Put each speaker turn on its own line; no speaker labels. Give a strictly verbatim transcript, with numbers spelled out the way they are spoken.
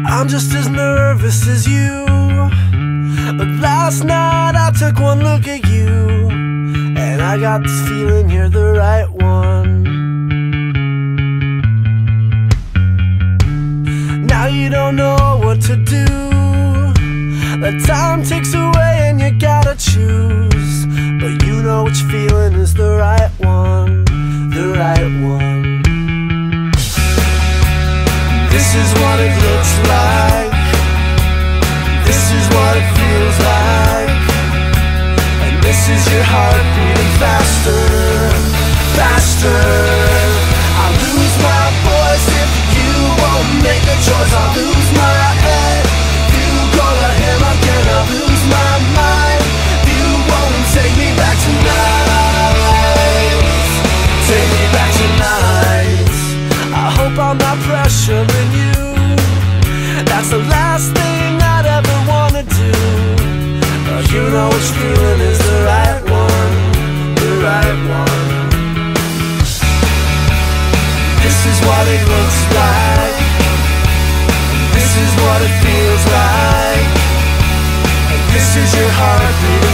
I'm just as nervous as you, but last night I took one look at you, and I got this feeling you're the right one. Now you don't know what to do. The time ticks away and you gotta choose, but you know which feeling is the right one, the right one. This is what it looks like, this is what it feels like, and this is your heart beating faster, faster. I lose my voice if you won't make a choice. I lose my head, you go to him again. I lose my mind, you won't take me back tonight, take me back tonight. I hope I'm not pressuring you, that's the last thing I'd ever wanna do, but you know which feeling is the right one, the right one. This is what it looks like, this is what it feels like, and this is your heartbeat.